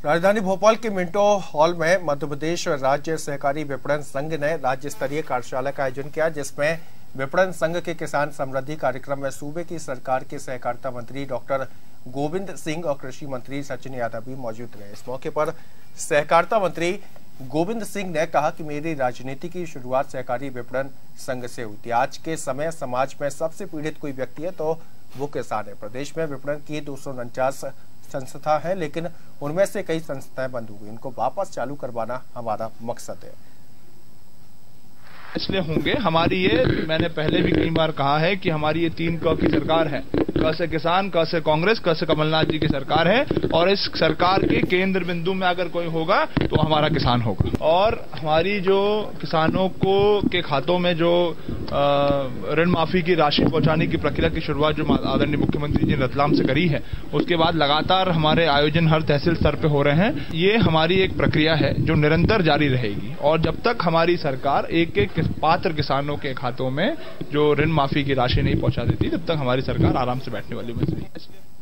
राजधानी भोपाल के Minto hall में मध्य प्रदेश राज्य सहकारी विपणन संघ ने राज्य स्तरीय कार्यशाला का आयोजन किया, जिसमें विपणन संघ के किसान समृद्धि कार्यक्रम में सूबे की सरकार के सहकारिता मंत्री डॉक्टर गोविंद सिंह और कृषि मंत्री सचिन यादव भी मौजूद रहे। इस मौके पर सहकारिता मंत्री गोविंद सिंह ने कहा कि मेरी राजनीति की शुरुआत सहकारी विपणन संघ से हुई थी। आज के समय समाज में सबसे पीड़ित कोई व्यक्ति है तो वो किसान है। प्रदेश में विपणन की 249 संस्था है, लेकिन उनमें से कई संस्थाएं बंद हो गई। इनको वापस चालू करवाना हमारा मकसद है। इसलिए होंगे हमारी ये, मैंने पहले भी कई बार कहा है कि हमारी ये 3 क की सरकार है। क से किसान, क से कांग्रेस, क से कमलनाथ जी की सरकार है। और इस सरकार के केंद्र बिंदु में अगर कोई होगा तो हमारा किसान होगा। और हमारी जो किसानों को के खातों में जो ऋण माफी की राशि पहुंचाने की प्रक्रिया की शुरुआत जो आदरणीय मुख्यमंत्री जी ने रतलाम से करी है, उसके बाद लगातार हमारे आयोजन हर तहसील स्तर पे हो रहे हैं। ये हमारी एक प्रक्रिया है जो निरंतर जारी रहेगी। और जब तक हमारी सरकार एक एक पात्र किसानों के खातों में जो ऋण माफी की राशि नहीं पहुंचा देती, तब तक हमारी सरकार आराम से बैठने वाली नहीं है।